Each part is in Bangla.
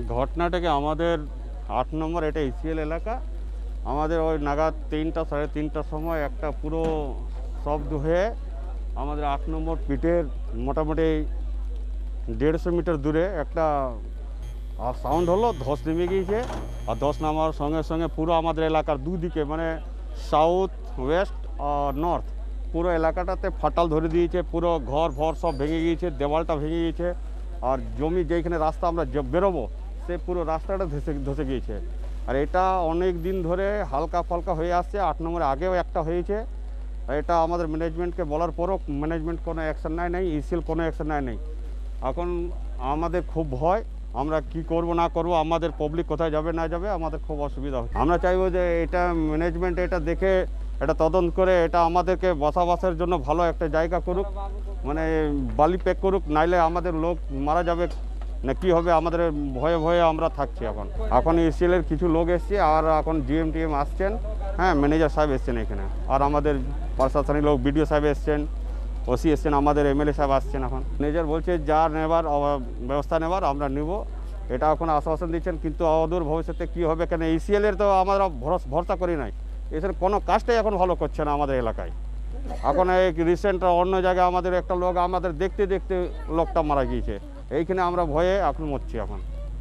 ঘটনাটাকে আমাদের 8 নম্বর এটা ইসিএল এলাকা। আমাদের ওই নাগাদ 3টা সাড়ে 3টার সময় একটা পুরো শব্দ হয়ে আমাদের 8 নম্বর পিটের মোটামুটি 150 মিটার দূরে একটা সাউন্ড হলো, ধস নেমে গিয়েছে। আর ধস নামার সঙ্গে সঙ্গে পুরো আমাদের এলাকার দুদিকে মানে সাউথ ওয়েস্ট আর নর্থ পুরো এলাকাটাতে ফাটাল ধরে দিয়েছে। পুরো ঘর ভর সব ভেঙে গিয়েছে, দেওয়ালটা ভেঙে গিয়েছে। আর জমি যেখানে রাস্তা আমরা বেরোবো সে পুরো রাস্তাটা ধসে গিয়েছে। আর এটা অনেক দিন ধরে হালকা ফালকা হয়ে আসছে। 8 নম্বরে আগেও একটা হয়েছে। এটা আমাদের ম্যানেজমেন্টকে বলার পরও ম্যানেজমেন্ট কোনো অ্যাকশন নেয় ইসিএল কোনো অ্যাকশন নেয়। এখন আমাদের খুব ভয়, আমরা কি করব না করব, আমাদের পাবলিক কোথায় যাবে না যাবে, আমাদের খুব অসুবিধা হয়। আমরা চাইবো যে এটা ম্যানেজমেন্ট এটা দেখে এটা তদন্ত করে এটা আমাদেরকে বসবাসের জন্য ভালো একটা জায়গা করুক, মানে বালি প্যাক করুক, নাইলে আমাদের লোক মারা যাবে না কি হবে, আমাদের ভয়ে ভয়ে আমরা থাকছি। এখন ইসিএলের কিছু লোক এসছে আর এখন জিএম আসছেন, হ্যাঁ ম্যানেজার সাহেব এসছেন এখানে, আর আমাদের প্রশাসনিক লোক বিডিও সাহেব এসছেন, ওসি এসছেন, আমাদের এমএলএ সাহেব আসছেন। এখন ম্যানেজার বলছে যা নেবার ব্যবস্থা নেবার আমরা নেব, এটা এখন আশ্বাসন দিচ্ছেন। কিন্তু অদূর ভবিষ্যতে কী হবে, কেন ইসিএলের তো আমরা ভরসা করি নাই, এসের কোনো কাজটাই এখন ভালো করছে না আমাদের এলাকায়। এখন এই রিসেন্ট অন্য জায়গায় আমাদের একটা লোক আমাদের দেখতে দেখতে লোকটা মারা গিয়েছে, এইখানে আমরা ভয়ে এখন মরছি। এখন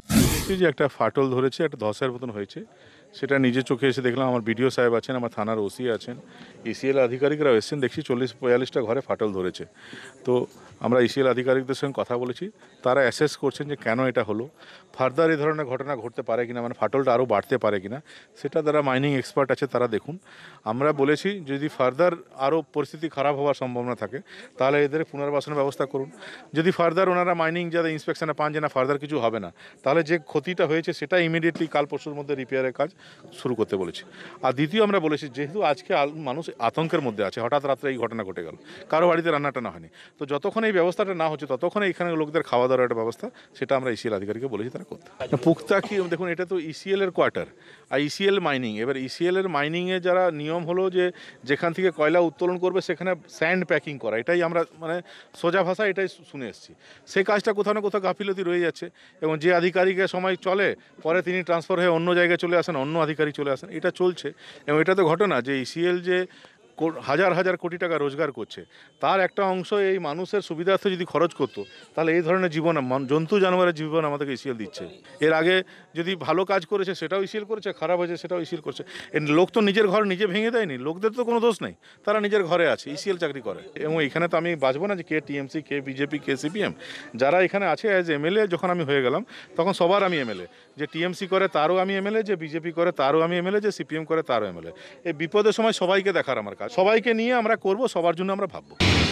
যে একটা ফাটল ধরেছে, একটা ধসের মতন হয়েছে, সেটা নিজে চোখে এসে দেখলাম। আমার বিডিও সাহেব আছেন, আমার থানার ওসি আছেন, ইসিএল আধিকারিকরাও এসেছেন। দেখছি 40-45টা ঘরে ফাটল ধরেছে। তো আমরা ইসিএল আধিকারিকদের সঙ্গে কথা বলেছি, তারা অ্যাসেস করছেন যে কেন এটা হলো, ফার্দার এই ধরনের ঘটনা ঘটতে পারে কিনা, মানে ফাটলটা আরও বাড়তে পারে কিনা, সেটা যারা মাইনিং এক্সপার্ট আছে তারা দেখুন। আমরা বলেছি যদি ফার্দার আরও পরিস্থিতি খারাপ হওয়ার সম্ভাবনা থাকে তাহলে এদের পুনর্বাসনের ব্যবস্থা করুন। যদি ফার্দার ওনারা মাইনিং যাদের ইন্সপেকশনে পান যে না ফার্দার কিছু হবে না, তাহলে যে ক্ষতিটা হয়েছে সেটা ইমিডিয়েটলি কাল পরশুর মধ্যে রিপেয়ারের কাজ শুরু করতে বলেছি। আর দ্বিতীয় আমরা বলেছি যেহেতু আজকে মানুষ আতঙ্কের মধ্যে আছে, হঠাৎ রাত্রে এই ঘটনা ঘটে গেল, কারো বাড়িতে রান্নাটা না হয়নি, তো যতক্ষণ এই ব্যবস্থাটা না হচ্ছে ততক্ষণ এখানে লোকদের খাওয়া দাওয়ার একটা ব্যবস্থা সেটা আমরা ইসিএল আধিকারিককে বলেছি তারা করতে। পুক্তা কি দেখুন, এটা তো ইসিএল এর কোয়ার্টার আর ইসিএল মাইনিং। এবার ইসিএল এর মাইনিংয়ে যারা নিয়ম হলো যে যেখান থেকে কয়লা উত্তোলন করবে সেখানে স্যান্ড প্যাকিং করা, এটাই আমরা মানে সোজা ভাষা এটাই শুনে এসেছি। সেই কাজটা কোথাও না কোথাও গাফিলতি রয়ে যাচ্ছে এবং যে আধিকারিকের সময় চলে পরে তিনি ট্রান্সফার হয়ে অন্য জায়গায় চলে আসেন, অন্য আধিকারিক চলে আসেন, এটা চলছে। এবং এটা তো ঘটনা যে ইসিএল যে হাজার হাজার কোটি টাকা রোজগার করছে, তার একটা অংশ এই মানুষের সুবিধার্থে যদি খরচ করতো তাহলে এই ধরনের জীবন জন্তু জানোয়ারের জীবন আমাদেরকে ইসিএল দিচ্ছে। এর আগে যদি ভালো কাজ করেছে সেটাও ইসিএল করেছে, খারাপ হয়েছে সেটাও ইসিএল করছে। লোক তো নিজের ঘর নিজে ভেঙে দেয়নি, লোকদের তো কোনো দোষ নেই, তারা নিজের ঘরে আছে, ইসিএল চাকরি করে। এবং এখানে তো আমি বাঁচবো না যে কে টিএমসি, কে বিজেপি, কে সিপিএম, যারা এখানে আছে অ্যাজ এমএলএ যখন আমি হয়ে গেলাম তখন সবার আমি এমএলএ, যে টিএমসি করে তারও আমি এমএলএ, যে বিজেপি করে তারও আমি এমএলএ, যে সিপিএম করে তারও এমএলএ। এই বিপদের সময় সবাইকে দেখার আমার কাজ, সবাইকে নিয়ে আমরা করব, সবার জন্য আমরা ভাববো।